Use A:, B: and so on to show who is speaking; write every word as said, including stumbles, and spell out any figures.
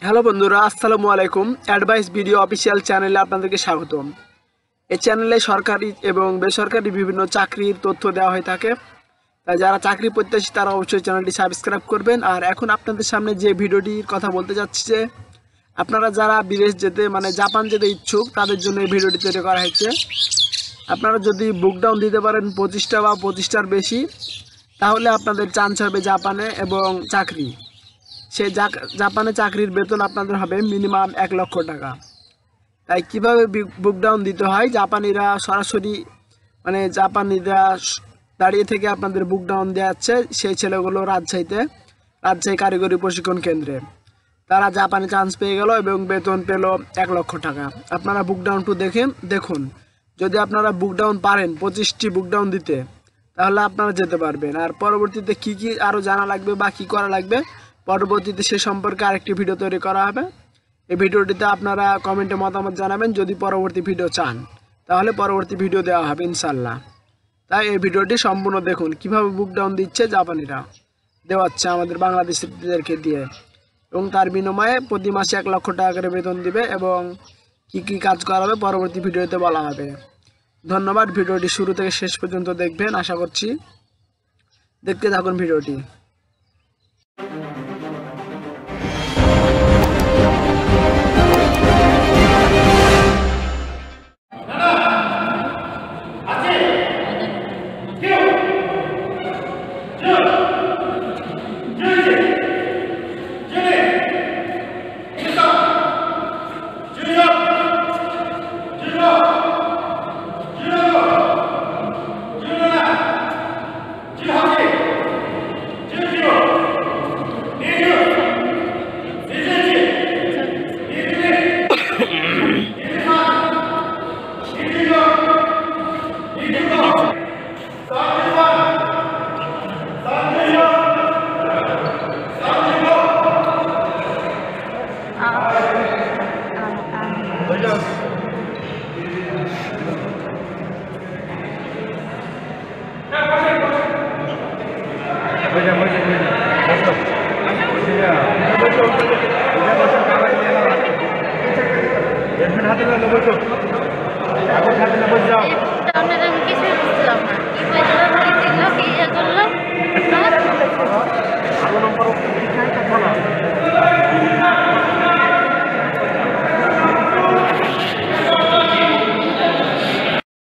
A: Hello বন্ধুরা, আসসালামু আলাইকুম। অ্যাডভাইস ভিডিও অফিসিয়াল চ্যানেলে আপনাদেরকে স্বাগতম। এই চ্যানেলে সরকারি এবং বেসরকারি বিভিন্ন চাকরির তথ্য দেওয়া হয়ে থাকে। তাই যারা চাকরি প্রত্যাশী তারা অবশ্যই চ্যানেলটি সাবস্ক্রাইব করবেন। আর এখন আপনাদের সামনে যে ভিডিওটির কথা বলতে যাচ্ছি যে আপনারা যারা বিদেশ যেতে মানে জাপান যেতে ইচ্ছুক তাদের জন্য এই ভিডিওটি তৈরি করা হয়েছে। আপনারা যদি বুক ডাউন দিতে পারেন পঁচিশটা বা পঁচিশটার বেশি, তাহলে আপনাদের চান্স হবে জাপানে এবং চাকরি। সেই জাপানে চাকরির বেতন আপনাদের হবে মিনিমাম এক লক্ষ টাকা। তাই কিভাবে বুক ডাউন দিতে হয়, জাপানিরা সরাসরি মানে জাপানিরা দাঁড়িয়ে থেকে আপনাদের বুক ডাউন দেওয়াচ্ছে। সেই ছেলেগুলো রাজশাহীতে রাজশাহী কারিগরি প্রশিক্ষণ কেন্দ্রে তারা জাপানে চান্স পেয়ে গেল এবং বেতন পেল এক লক্ষ টাকা। আপনারা বুক ডাউন টু দেখেন দেখুন, যদি আপনারা বুক ডাউন পারেন পঁচিশটি বুক ডাউন দিতে, তাহলে আপনারা যেতে পারবেন। আর পরবর্তীতে কি কি আরও জানা লাগবে বা কী করা লাগবে, পরবর্তীতে সে সম্পর্কে আরেকটি ভিডিও তৈরি করা হবে। এই ভিডিওটিতে আপনারা কমেন্টে মতামত জানাবেন। যদি পরবর্তী ভিডিও চান তাহলে পরবর্তী ভিডিও দেওয়া হবে ইনশাল্লাহ। তাই এই ভিডিওটি সম্পূর্ণ দেখুন, কিভাবে বুক ডাউন দিচ্ছে জাপানিরা, দেওয়াচ্ছে আমাদের বাংলাদেশিদেরকে দিয়ে, এবং তার বিনিময়ে প্রতি মাসে এক লক্ষ টাকা করে বেতন দিবে এবং কি কি কাজ করাবে পরবর্তী ভিডিওতে বলা হবে। ধন্যবাদ। ভিডিওটি শুরু থেকে শেষ পর্যন্ত দেখবেন আশা করছি। দেখতে থাকুন ভিডিওটি।
B: Voy a, voy a, voy a.